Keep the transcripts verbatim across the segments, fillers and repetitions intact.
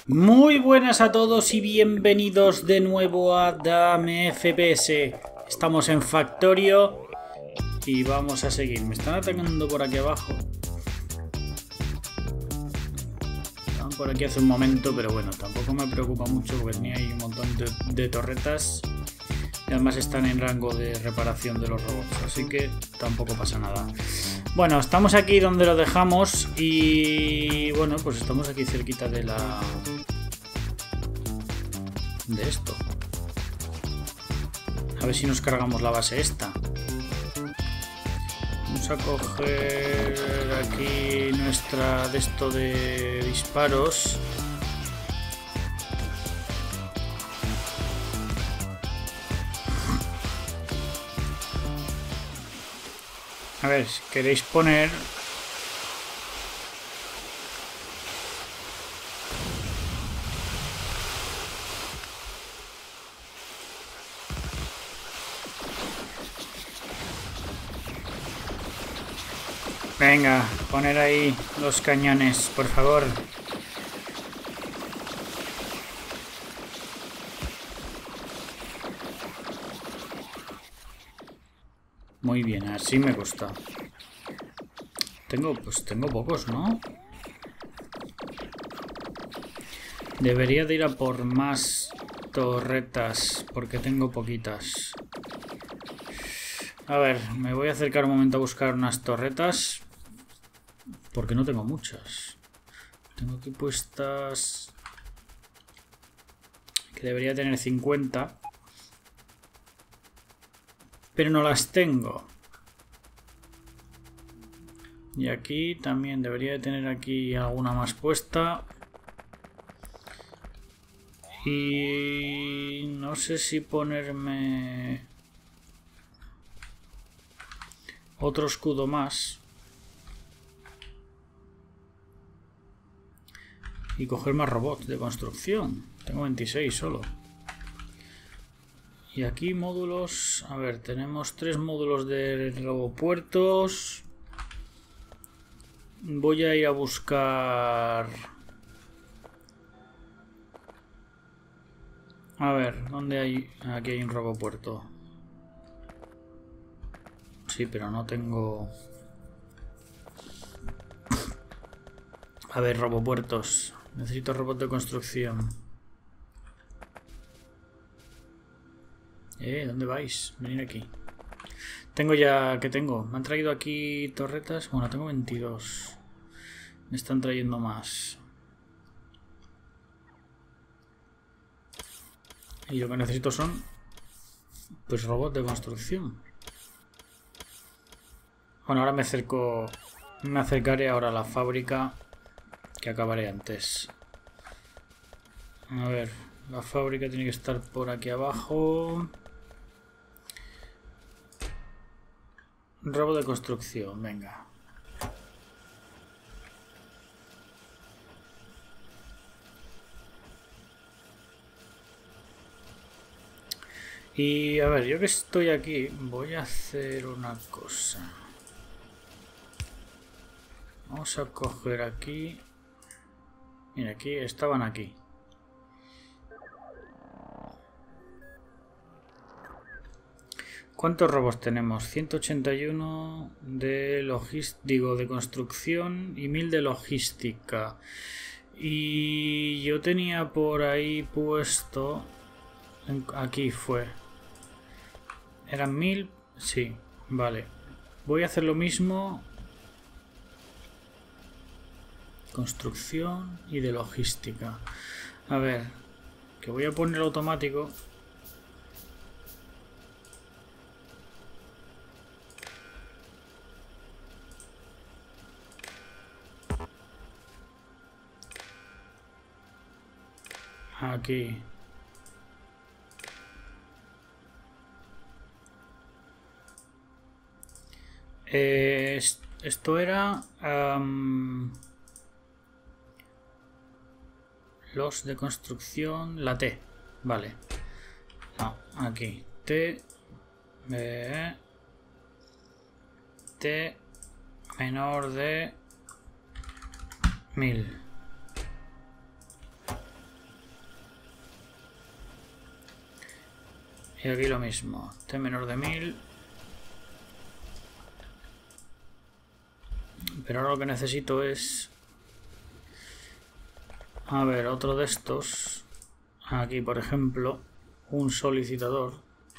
Muy buenas a todos y bienvenidos de nuevo a Dame F P S. Estamos en Factorio y vamos a seguir. Me están atacando por aquí abajo. Estaban por aquí hace un momento, pero bueno, tampoco me preocupa mucho porque tenía ahí un montón de, de torretas. Y además están en rango de reparación de los robots, así que tampoco pasa nada. Bueno, estamos aquí donde lo dejamos y bueno, pues estamos aquí cerquita de la... de esto. A ver si nos cargamos la base esta. Vamos a coger aquí nuestra de esto de disparos. A ver, si queréis poner... Venga, poner ahí los cañones, por favor. Muy bien, así me gusta. Tengo, pues tengo pocos, ¿no? Debería de ir a por más torretas, porque tengo poquitas. A ver, me voy a acercar un momento a buscar unas torretas, porque no tengo muchas. Tengo aquí puestas... que debería tener cincuenta. Pero no las tengo. Y aquí también debería de tener aquí alguna más puesta. Y no sé si ponerme otro escudo más. Y coger más robots de construcción. Tengo veintiséis solo. Y aquí módulos, a ver, tenemos tres módulos de robopuertos. Voy a ir a buscar... A ver, ¿dónde hay? Aquí hay un robopuerto. Sí, pero no tengo... A ver, robopuertos. Necesito robot de construcción. Eh, ¿dónde vais? Venid aquí. Tengo ya... ¿Qué tengo? Me han traído aquí torretas. Bueno, tengo veintidós. Me están trayendo más. Y lo que necesito son... pues robots de construcción. Bueno, ahora me acerco... Me acercaré ahora a la fábrica que acabaré antes. A ver, la fábrica tiene que estar por aquí abajo. Robo de construcción, venga. Y a ver, yo que estoy aquí, voy a hacer una cosa. Vamos a coger aquí. Mira, aquí estaban aquí. ¿Cuántos robos tenemos? ciento ochenta y uno de logística, digo, de construcción y mil de logística. Y yo tenía por ahí puesto... Aquí fue. ¿Eran mil? Sí, vale. Voy a hacer lo mismo. Construcción y de logística. A ver, que voy a poner automático. Aquí. Eh, esto era... Um, los de construcción... La T. Vale. No, aquí. T... Eh, T... menor de... mil. Y aquí lo mismo. T menor de mil. Pero ahora lo que necesito es... A ver, otro de estos. Aquí, por ejemplo, un solicitador.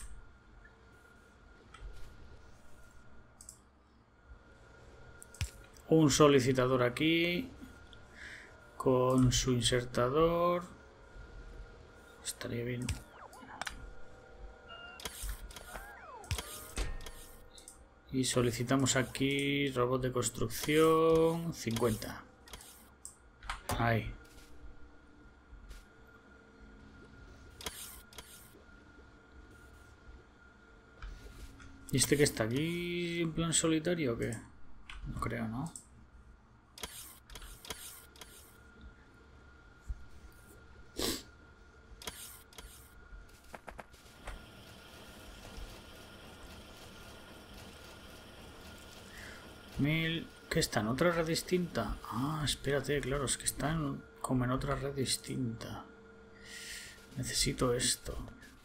Un solicitador aquí. Con su insertador. Estaría bien. Y solicitamos aquí robot de construcción cincuenta. Ahí. ¿Y este que está aquí en plan solitario o qué? No creo, ¿no? Mil... ¿Qué está en otra red distinta? Ah, espérate, claro, es que están como en otra red distinta. Necesito esto.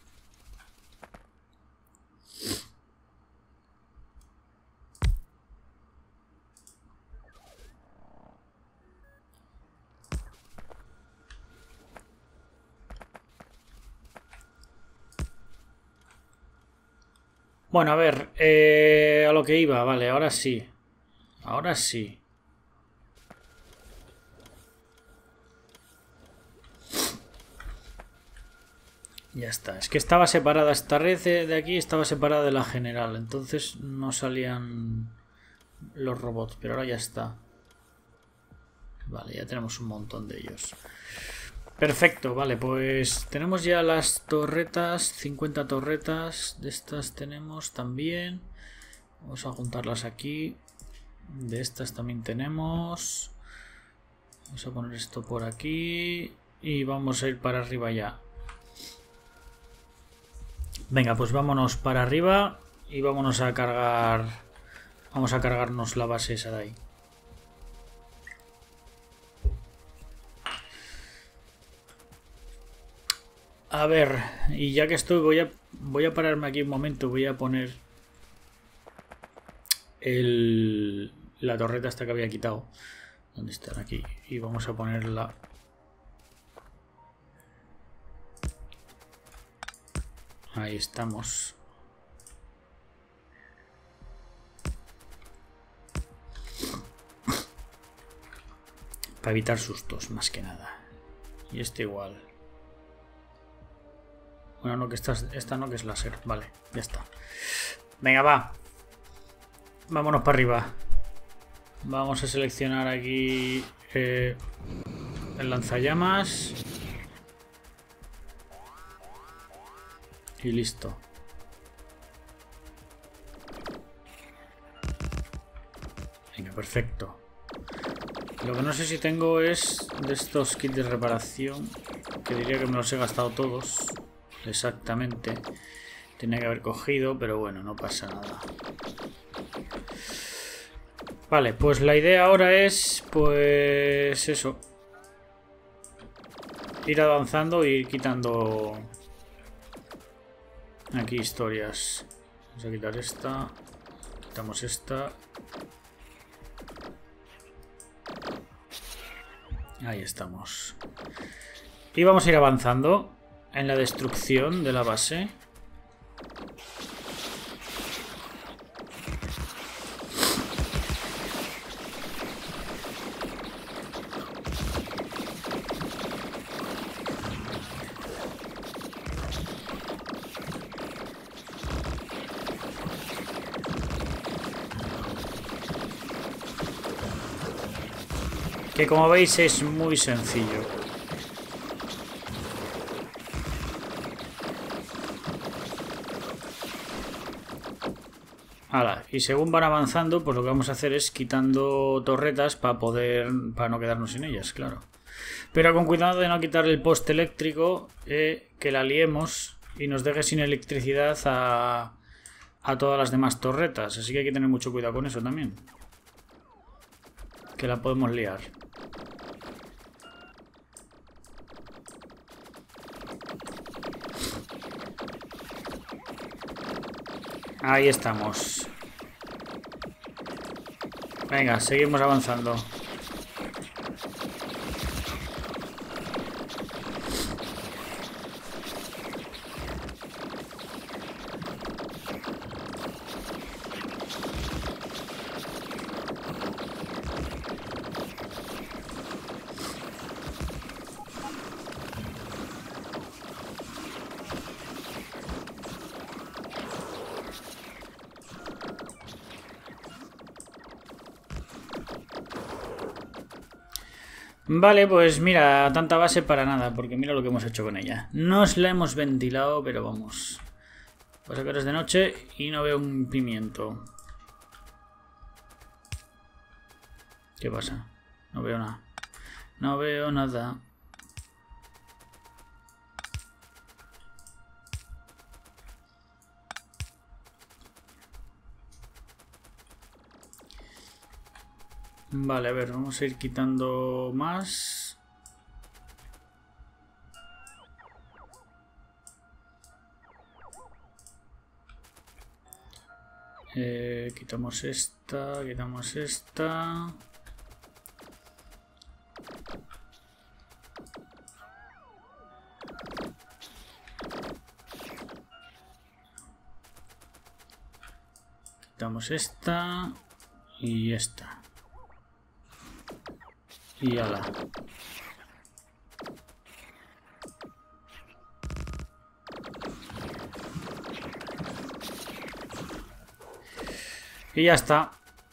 Bueno, a ver, eh, a lo que iba, vale, ahora sí. Ahora sí. Ya está. Es que estaba separada esta red de aquí, estaba separada de la general. Entonces no salían los robots, pero ahora ya está. Vale, ya tenemos un montón de ellos. Perfecto, vale, pues tenemos ya las torretas, cincuenta torretas. De estas tenemos también. Vamos a juntarlas aquí. De estas también tenemos. Vamos a poner esto por aquí. Y vamos a ir para arriba ya. Venga, pues vámonos para arriba. Y vámonos a cargar. Vamos a cargarnos la base esa de ahí. A ver, y ya que estoy, voy a, voy a pararme aquí un momento. Voy a poner el, la torreta esta que había quitado. ¿Dónde están? Aquí. Y vamos a ponerla. Ahí estamos. Para evitar sustos, más que nada. Y este igual. Bueno, no, que esta, esta no, que es láser. Vale, ya está. Venga, va. Vámonos para arriba. Vamos a seleccionar aquí eh, el lanzallamas. Y listo. Venga, perfecto. Lo que no sé si tengo es de estos kits de reparación, que diría que me los he gastado todos. Exactamente. Tenía que haber cogido, pero bueno, no pasa nada. Vale, pues la idea ahora es, pues eso. Ir avanzando e ir quitando aquí historias. Vamos a quitar esta. Quitamos esta. Ahí estamos. Y vamos a ir avanzando en la destrucción de la base. Que como veis es muy sencillo. Hala, y según van avanzando, pues lo que vamos a hacer es quitando torretas para poder, para no quedarnos sin ellas, claro. Pero con cuidado de no quitar el poste eléctrico, eh, que la liemos y nos deje sin electricidad a, a todas las demás torretas. Así que hay que tener mucho cuidado con eso también. Que la podemos liar. Ahí estamos. Venga, seguimos avanzando. Vale, pues mira, tanta base para nada, porque mira lo que hemos hecho con ella. Nos la hemos ventilado, pero vamos. Pasa que ahora es de noche y no veo un pimiento. ¿Qué pasa? No veo nada. No veo nada. Vale, a ver, vamos a ir quitando más. Eh, quitamos esta, quitamos esta. Quitamos esta y esta. Y ala. Y ya está.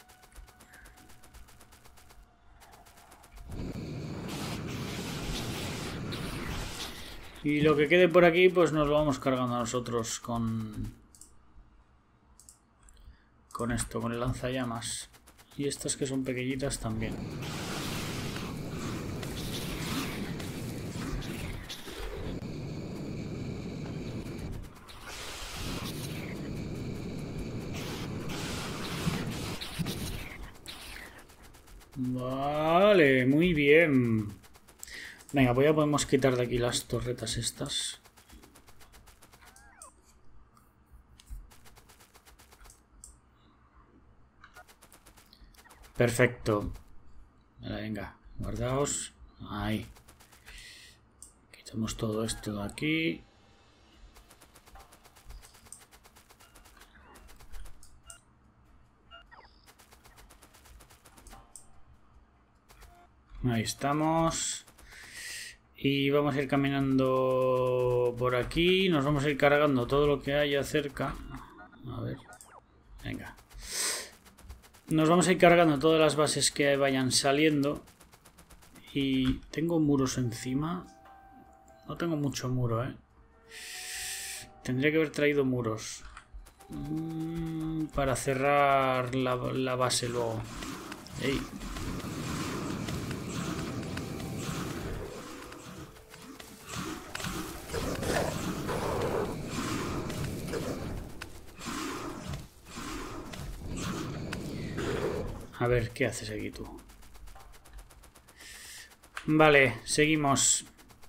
Y lo que quede por aquí, pues nos lo vamos cargando nosotros con... Con esto, con el lanzallamas. Y estas que son pequeñitas también. Vale, muy bien. Venga, pues ya podemos quitar de aquí las torretas estas. Perfecto. Vale, venga, guardaos. Ahí. Quitamos todo esto de aquí. Ahí estamos. Y vamos a ir caminando por aquí. Nos vamos a ir cargando todo lo que haya cerca. A ver. Venga. Nos vamos a ir cargando todas las bases que vayan saliendo. Y tengo muros encima. No tengo mucho muro, ¿eh? Tendría que haber traído muros. Mm, para cerrar la, la base luego. ¡Ey! A ver, ¿qué haces aquí tú? Vale, seguimos.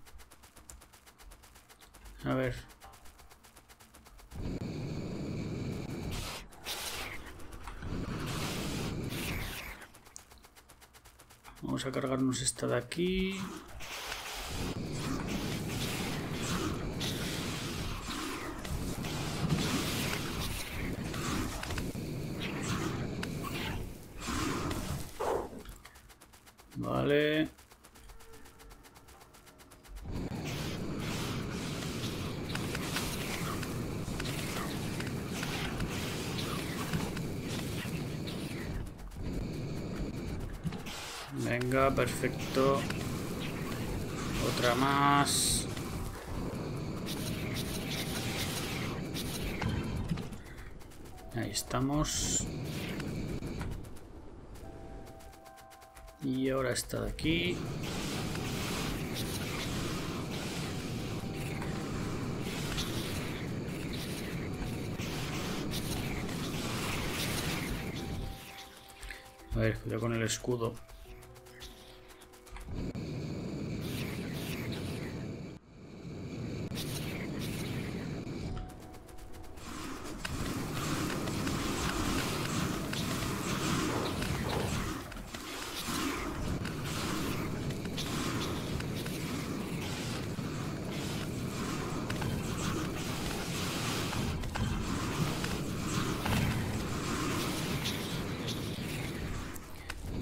A ver. Vamos a cargarnos esta de aquí. Vale. Venga, perfecto. Otra más. Ahí estamos. Y ahora está de aquí. A ver, cuidado con el escudo.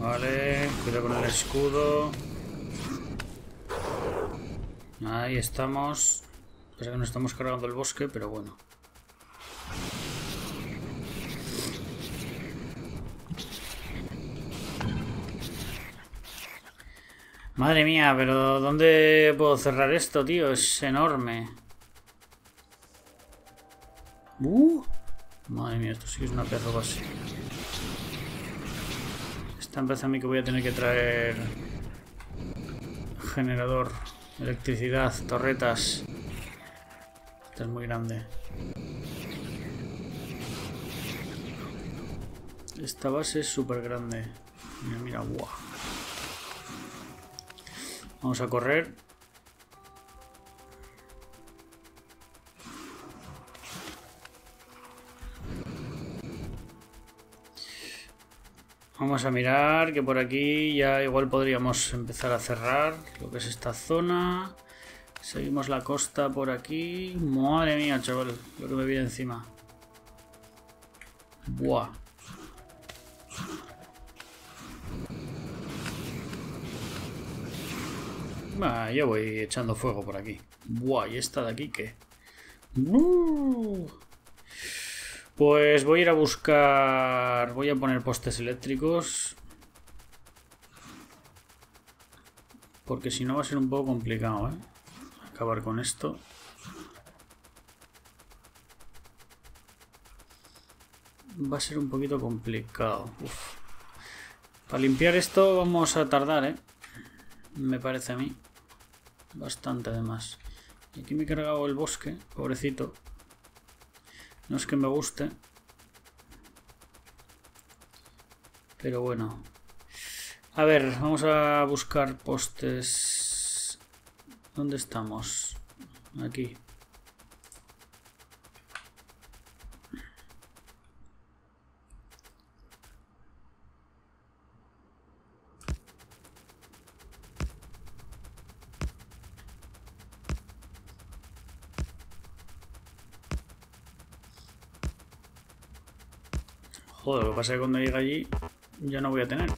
Vale, cuidado con el escudo. Ahí estamos. Pasa que nos estamos cargando el bosque, pero bueno. Madre mía, pero ¿dónde puedo cerrar esto, tío? Es enorme. Uh, madre mía, esto sí que es una perro base. Esta empieza a mí que voy a tener que traer generador, electricidad, torretas. Esta es muy grande. Esta base es súper grande. Mira, mira, guau. Vamos a correr. Vamos a mirar que por aquí ya igual podríamos empezar a cerrar lo que es esta zona. Seguimos la costa por aquí. Madre mía, chaval, lo que me viene encima. Buah. Ah, yo voy echando fuego por aquí. Buah, ¿y esta de aquí qué? Uh. Pues voy a ir a buscar... Voy a poner postes eléctricos. Porque si no va a ser un poco complicado, ¿eh? Acabar con esto. Va a ser un poquito complicado. Uf. Para limpiar esto vamos a tardar, ¿eh? Me parece a mí. Bastante además. Y aquí me he cargado el bosque, pobrecito. No es que me guste. Pero bueno. A ver, vamos a buscar postes. ¿Dónde estamos? Aquí. Joder, lo que pasa es que cuando llegue allí ya no voy a tener.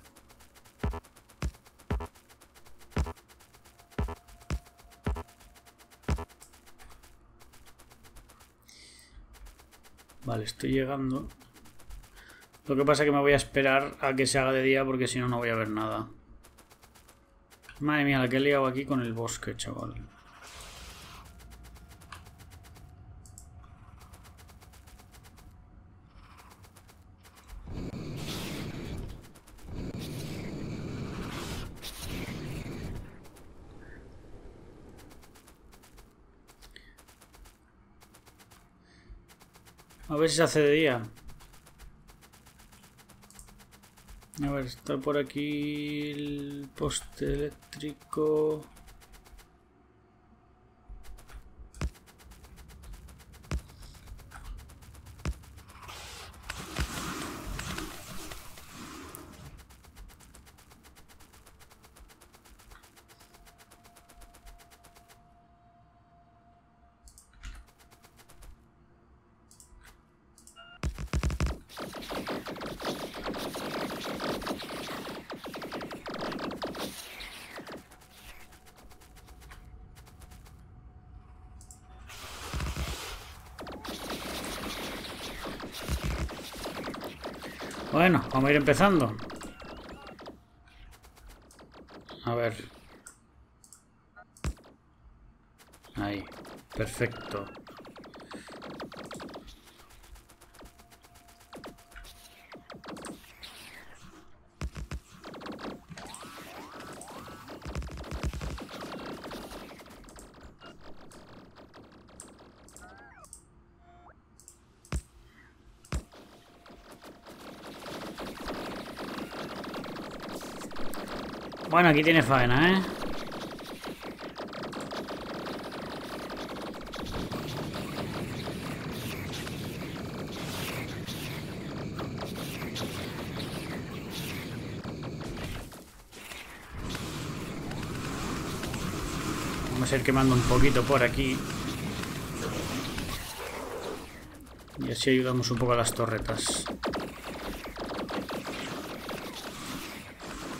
Vale, estoy llegando. Lo que pasa es que me voy a esperar a que se haga de día porque si no, no voy a ver nada. Madre mía, la que he liado aquí con el bosque, chaval. A ver si se hace de día. A ver, está por aquí el poste eléctrico. Bueno, vamos a ir empezando. A ver. Ahí, perfecto. Bueno, aquí tiene faena, ¿eh? Vamos a ir quemando un poquito por aquí. Y así ayudamos un poco a las torretas.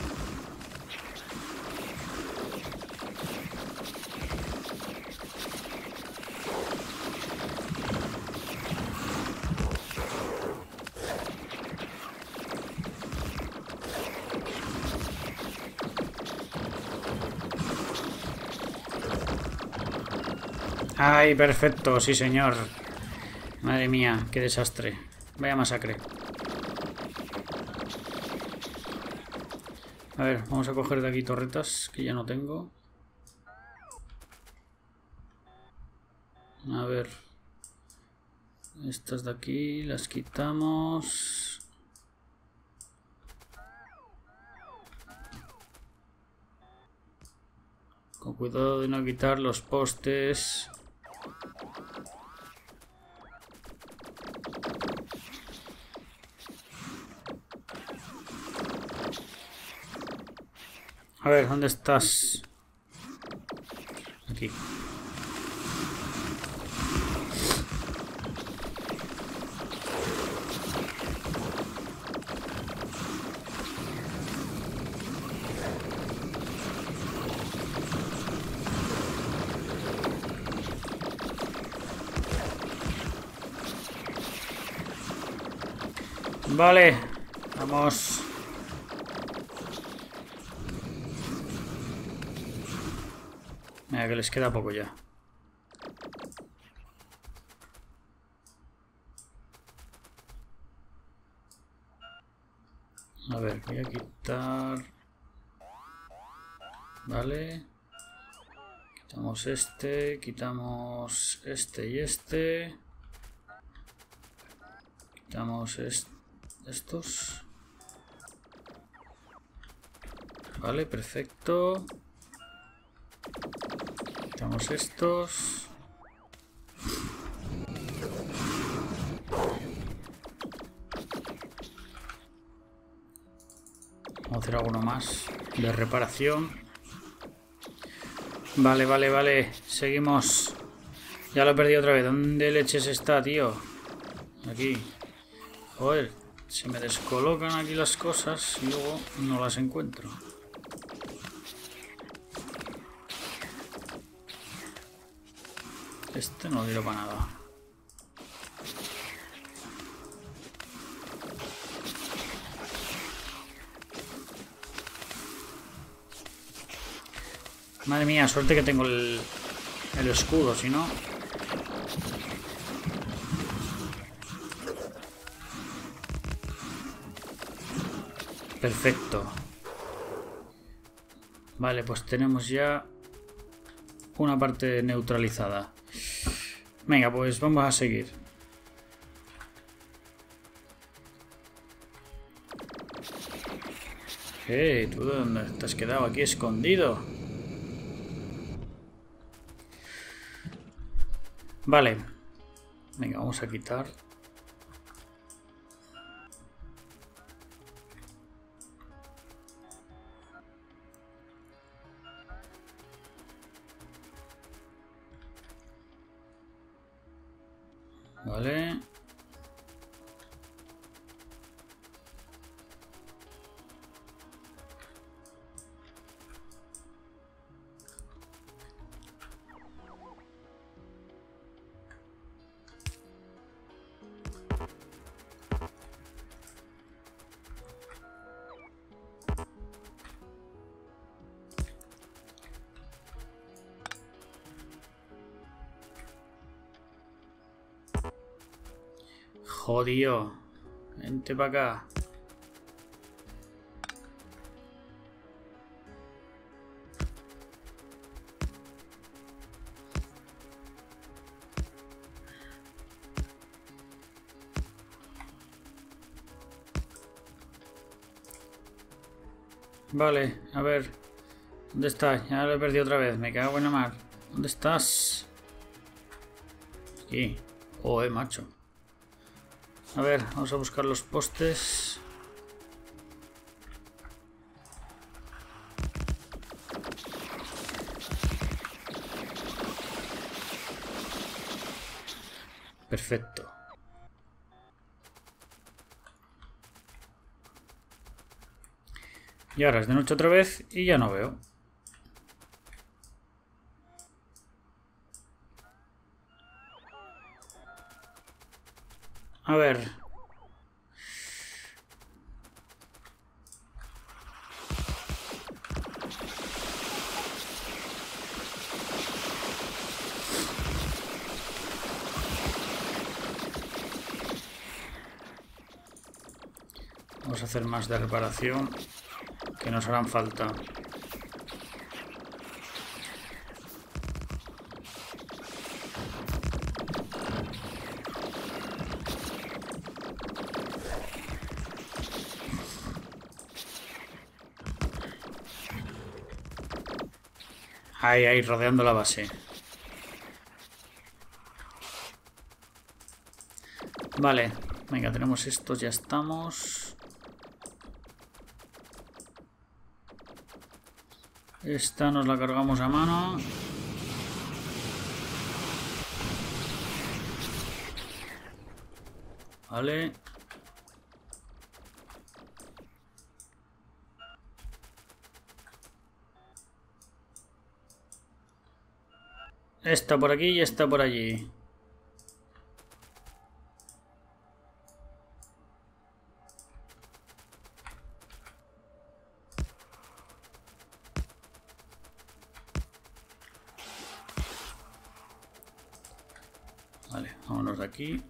¡Ay, perfecto! Sí, señor. Madre mía, qué desastre. Vaya masacre. A ver, vamos a coger de aquí torretas, que ya no tengo. A ver. Estas de aquí las quitamos. Con cuidado de no quitar los postes. A ver, ¿dónde estás? Aquí. Vale, vamos. Mira que les queda poco ya. A ver, voy a quitar. Vale. Quitamos este, quitamos este y este. Quitamos est estos. Vale, perfecto. Quitamos estos. Vamos a hacer alguno más de reparación. Vale, vale, vale. Seguimos. Ya lo he perdido otra vez. ¿Dónde leches está, tío? Aquí. Joder, se me descolocan aquí las cosas y luego no las encuentro. Este no lo quiero para nada. Madre mía, suerte que tengo el, el escudo, si no... Perfecto. Vale, pues tenemos ya una parte neutralizada. Venga, pues vamos a seguir. Eh, ¿tú dónde te has quedado aquí escondido? Vale. Venga, vamos a quitar. Vale. Jodido. Vente para acá. Vale, a ver. ¿Dónde está? Ya lo he perdido otra vez. Me cago en la mar. ¿Dónde estás? Aquí. Joder, macho. A ver, vamos a buscar los postes. Perfecto. Y ahora es de noche otra vez y ya no veo. A ver. Vamos a hacer más de reparación que nos harán falta. Ahí, ahí, rodeando la base. Vale, venga, tenemos estos, ya estamos. Esta nos la cargamos a mano. Vale. Esta por aquí y esta por allí. Vale, vámonos de aquí.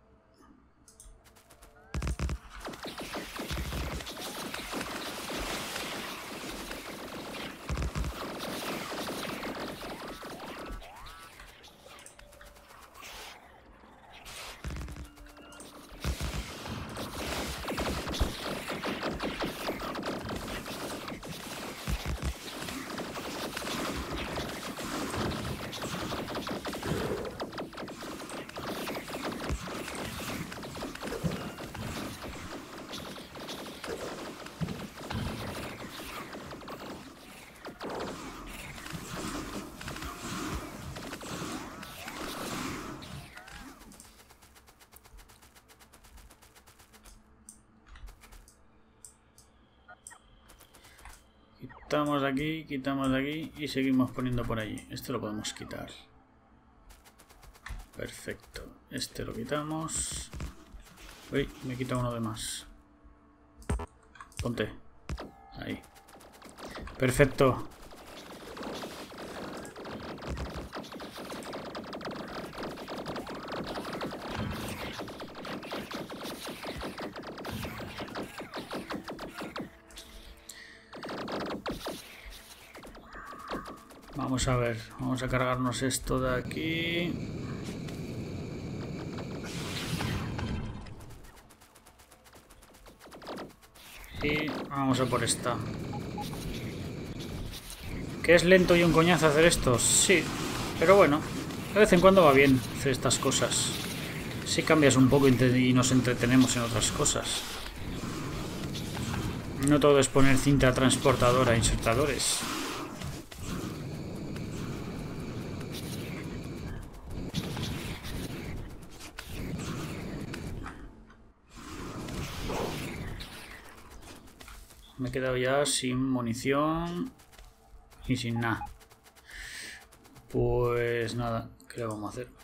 Quitamos de aquí, quitamos de aquí y seguimos poniendo por allí. Este lo podemos quitar. Perfecto. Este lo quitamos. Uy, me quita uno de más. Ponte. Ahí. Perfecto. Vamos a ver, vamos a cargarnos esto de aquí. Y vamos a por esta. ¿Que es lento y un coñazo hacer esto? Sí, pero bueno, de vez en cuando va bien hacer estas cosas. Si cambias un poco y nos entretenemos en otras cosas. No todo es poner cinta transportadora e insertadores. Me he quedado ya sin munición y sin nada. Pues nada, ¿qué le vamos a hacer?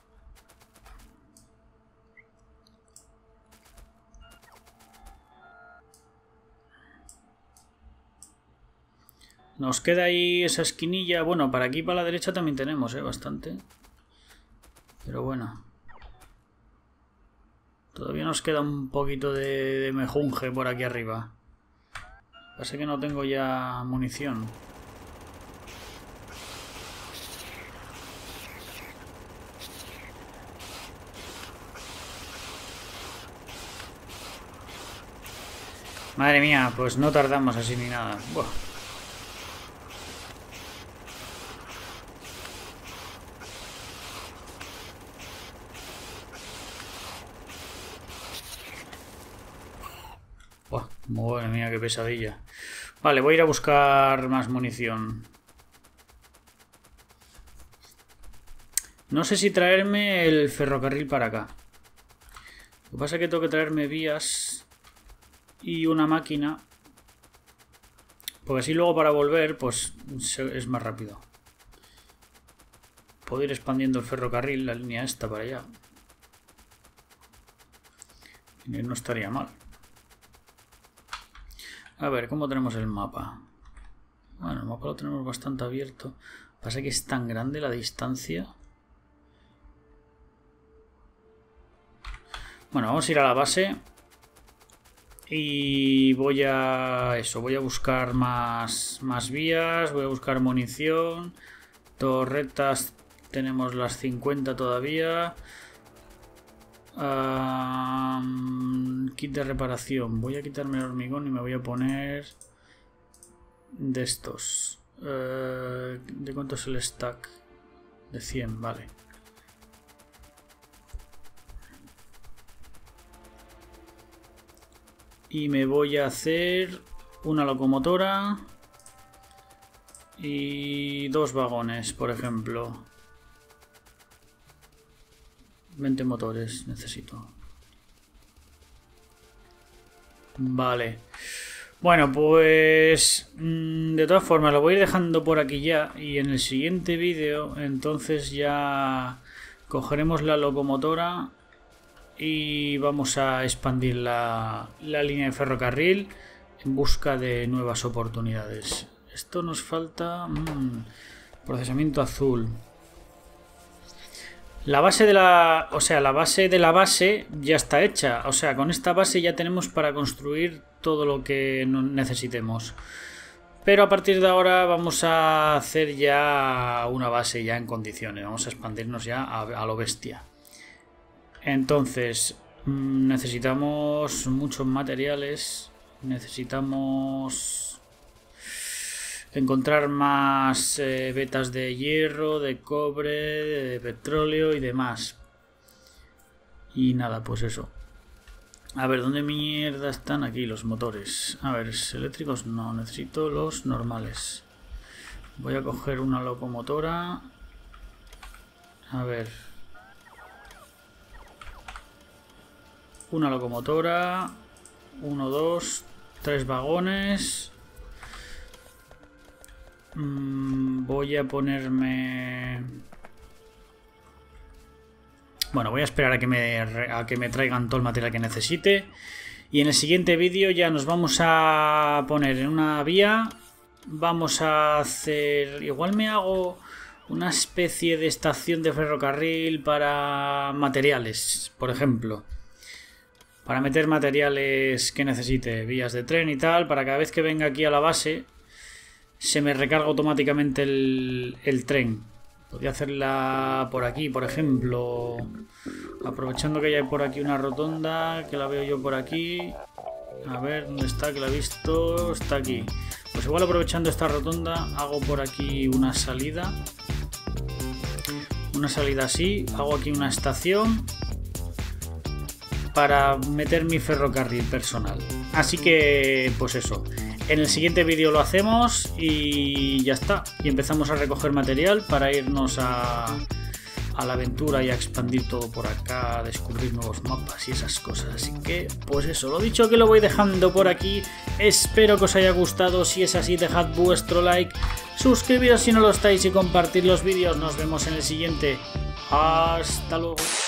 Nos queda ahí esa esquinilla. Bueno, para aquí, para la derecha también tenemos, ¿eh? Bastante. Pero bueno. Todavía nos queda un poquito de, de mejunje por aquí arriba. Pasa que no tengo ya munición. Madre mía, pues no tardamos así ni nada. Buah. Buah, madre mía, qué pesadilla. Vale, voy a ir a buscar más munición. No sé si traerme el ferrocarril para acá. Lo que pasa es que tengo que traerme vías y una máquina. Porque así luego para volver, pues es más rápido. Puedo ir expandiendo el ferrocarril, la línea esta para allá. Y no estaría mal. A ver, ¿cómo tenemos el mapa? Bueno, el mapa lo tenemos bastante abierto. Pasa que es tan grande la distancia. Bueno, vamos a ir a la base. Y voy a eso, voy a buscar más, más vías, voy a buscar munición, torretas, tenemos las cincuenta todavía. Um, kit de reparación, voy a quitarme el hormigón y me voy a poner de estos. Uh, ¿De cuánto es el stack? De cien, vale. Y me voy a hacer una locomotora y dos vagones, por ejemplo. veinte motores necesito. Vale. Bueno, pues de todas formas lo voy a ir dejando por aquí ya. Y en el siguiente vídeo entonces ya cogeremos la locomotora y vamos a expandir la, la línea de ferrocarril en busca de nuevas oportunidades. Esto nos falta... Mmm, procesamiento azul. La base de la... O sea, la base de la base ya está hecha. O sea, con esta base ya tenemos para construir todo lo que necesitemos. Pero a partir de ahora vamos a hacer ya una base ya en condiciones. Vamos a expandirnos ya a, a lo bestia. Entonces, necesitamos muchos materiales. Necesitamos encontrar más eh, vetas de hierro, de cobre, de petróleo y demás. Y nada, pues eso. A ver, ¿dónde mierda están aquí los motores? A ver, eléctricos no, necesito los normales. Voy a coger una locomotora. A ver. Una locomotora. Uno, dos, tres vagones. Mm, voy a ponerme... Bueno, voy a esperar a que, me, a que me traigan todo el material que necesite. Y en el siguiente vídeo ya nos vamos a poner en una vía. Vamos a hacer... Igual me hago una especie de estación de ferrocarril para materiales, por ejemplo. Para meter materiales que necesite, vías de tren y tal, para cada vez que venga aquí a la base se me recarga automáticamente el, el tren. Podría hacerla por aquí, por ejemplo, aprovechando que ya hay por aquí una rotonda, que la veo yo por aquí. A ver, ¿dónde está? Que la he visto, está aquí. Pues igual aprovechando esta rotonda hago por aquí una salida. Una salida así, hago aquí una estación para meter mi ferrocarril personal. Así que, pues eso. En el siguiente vídeo lo hacemos y ya está. Y empezamos a recoger material para irnos a, a la aventura y a expandir todo por acá, a descubrir nuevos mapas y esas cosas. Así que, pues eso, lo dicho, que lo voy dejando por aquí. Espero que os haya gustado. Si es así, dejad vuestro like, suscribiros si no lo estáis y compartir los vídeos. Nos vemos en el siguiente. Hasta luego.